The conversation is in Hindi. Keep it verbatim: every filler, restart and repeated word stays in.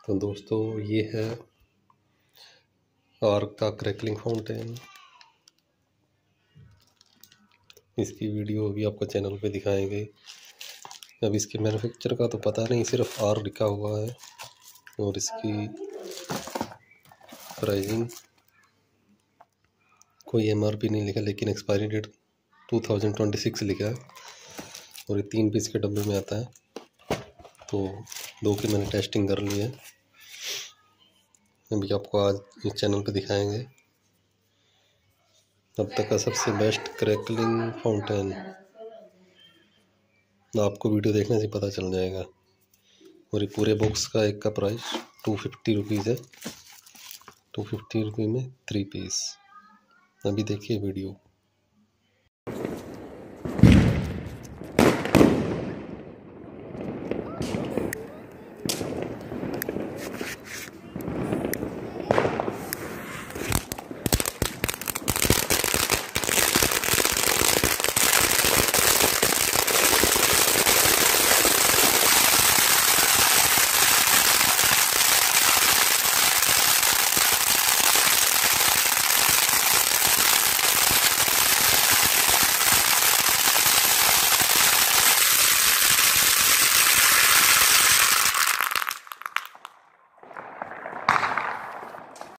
तो दोस्तों ये है आर्क का क्रैकलिंग फाउंटेन। इसकी वीडियो अभी आपको चैनल पे दिखाएंगे। अब इसके मैन्युफैक्चर का तो पता नहीं, सिर्फ आर लिखा हुआ है और इसकी प्राइसिंग कोई एमआरपी नहीं लिखा, लेकिन expiry date two thousand twenty six लिखा है और ये तीन पीस के डब्बे में आता है। तो दो की मैंने टेस्टिंग कर ली है, अभी आपको आज इस चैनल पे दिखाएंगे अब तक का सबसे बेस्ट क्रैकलिंग फाउंटेन। आपको वीडियो देखने से पता चल जाएगा। और ये पूरे बॉक्स का एक का प्राइस टू फिफ्टी रुपीज़ है। टू फिफ्टी रुपये में थ्री पीस। अभी देखिए वीडियो।